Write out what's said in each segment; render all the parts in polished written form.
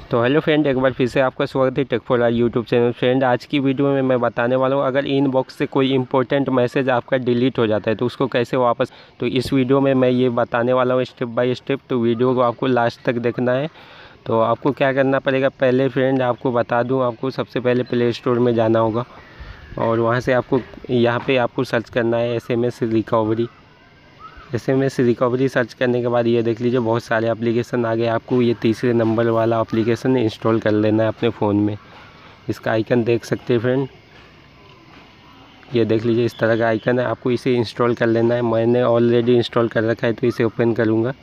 तो hello friend, एक बार फिर से आपका स्वागत है tech for our YouTube channel. Friend, आज की वीडियो में मैं बताने वाला हूँ अगर इनबॉक्स से कोई इंपॉर्टेंट मैसेज आपका डिलीट हो जाता है तो उसको कैसे वापस, तो इस वीडियो में मैं ये बताने वाला हूँ स्टेप बाय स्टेप। तो वीडियो को आपको लास्ट तक देखना है। तो आपको क्या करना पड़ेगा, पहले फ्रेंड आपको बता दूँ, आपको सबसे पहले प्ले स्टोर में जाना होगा और वहाँ से आपको यहाँ पर आपको सर्च करना है SMS recovery. SMS recovery search करने के बाद ये देख लीजिए बहुत सारे एप्लीकेशन आ गए। आपको ये तीसरे नंबर वाला एप्लीकेशन इंस्टॉल कर लेना है अपने फ़ोन में। इसका आइकन देख सकते हैं फ्रेंड, ये देख लीजिए इस तरह का आइकन है। आपको इसे इंस्टॉल कर लेना है। मैंने ऑलरेडी इंस्टॉल कर रखा है तो इसे ओपन करूँगा।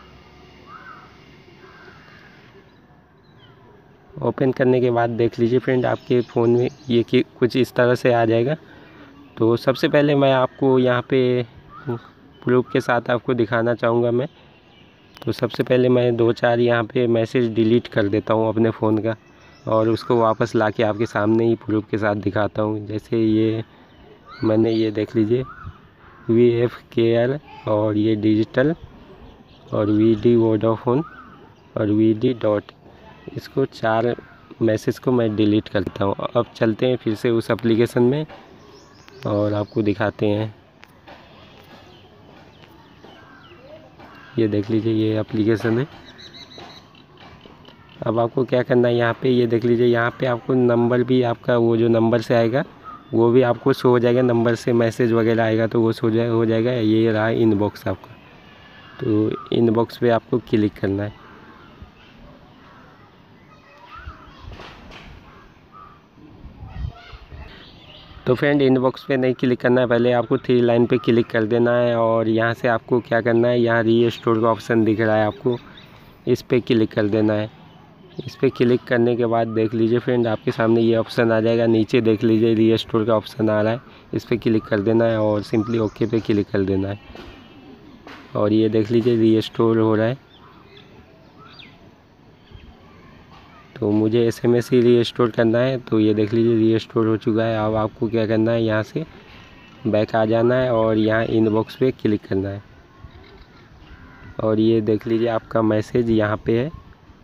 ओपन करने के बाद देख लीजिए फ्रेंड आपके फ़ोन में ये कि कुछ इस तरह से आ जाएगा। तो सबसे पहले मैं आपको यहाँ पे प्रूफ के साथ आपको दिखाना चाहूँगा मैं। तो सबसे पहले मैं 2-4 यहाँ पे मैसेज डिलीट कर देता हूँ अपने फ़ोन का और उसको वापस लाके आपके सामने ही प्रूफ के साथ दिखाता हूँ। जैसे ये मैंने ये देख लीजिए VFKL और ये डिजिटल और VD वोडाफोन और VD डॉट, इसको 4 मैसेज को मैं डिलीट करता हूँ। अब चलते हैं फिर से उस एप्लीकेशन में और आपको दिखाते हैं। ये देख लीजिए ये एप्लीकेशन है। अब आपको क्या करना है, यहाँ पे ये देख लीजिए यहाँ पे आपको नंबर भी आपका वो जो नंबर से आएगा वो भी आपको शो हो जाएगा। नंबर से मैसेज वगैरह आएगा तो वो हो जाएगा। ये रहा इनबॉक्स आपका। तो इनबॉक्स पे आपको क्लिक करना है। तो फ्रेंड इनबॉक्स पे नहीं क्लिक करना है, पहले आपको 3 लाइन पे क्लिक कर देना है और यहाँ से आपको क्या करना है, यहाँ रीस्टोर का ऑप्शन दिख रहा है आपको, इस पे क्लिक कर देना है। इस पे क्लिक करने के बाद देख लीजिए फ्रेंड आपके सामने ये ऑप्शन आ जाएगा। नीचे देख लीजिए रीस्टोर का ऑप्शन आ रहा है, इस पे क्लिक कर देना है और सिंपली ओके पे क्लिक कर देना है। और ये देख लीजिए रीस्टोर हो रहा है। तो मुझे SMS ही रीस्टोर करना है। तो ये देख लीजिए रीस्टोर हो चुका है। अब आपको क्या करना है, यहाँ से बैक आ जाना है और यहाँ इनबॉक्स पे क्लिक करना है और ये देख लीजिए आपका मैसेज यहाँ पे है।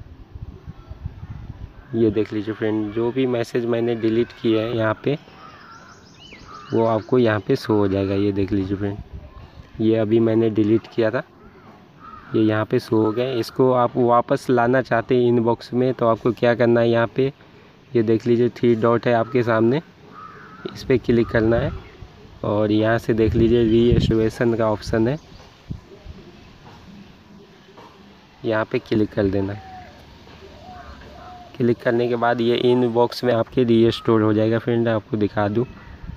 ये देख लीजिए फ्रेंड जो भी मैसेज मैंने डिलीट किया है यहाँ पे वो आपको यहाँ पे शो हो जाएगा। ये देख लीजिए फ्रेंड, ये अभी मैंने डिलीट किया था, ये यहाँ पे शो हो गए। इसको आप वापस लाना चाहते हैं इनबॉक्स में तो आपको क्या करना है, यहाँ पे ये देख लीजिए 3 डॉट है आपके सामने, इस पर क्लिक करना है और यहाँ से देख लीजिए रीएक्टिवेशन का ऑप्शन है, यहाँ पे क्लिक कर देना है। क्लिक करने के बाद ये इनबॉक्स में आपके रीस्टोर हो जाएगा। फ्रेंड आपको दिखा दूँ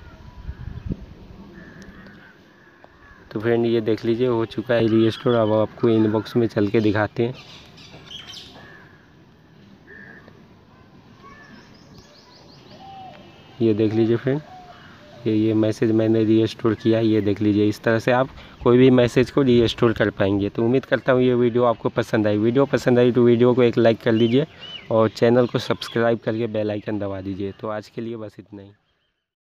तो फ्रेंड ये देख लीजिए हो चुका है रीस्टोर। अब आपको इनबॉक्स में चल के दिखाते हैं। ये देख लीजिए फ्रेंड ये मैसेज मैंने रीस्टोर किया। ये देख लीजिए इस तरह से आप कोई भी मैसेज को रीस्टोर कर पाएंगे। तो उम्मीद करता हूँ ये वीडियो आपको पसंद आई। वीडियो पसंद आई तो वीडियो को एक लाइक कर लीजिए और चैनल को सब्सक्राइब करके बेल आइकन दबा दीजिए। तो आज के लिए बस इतना ही।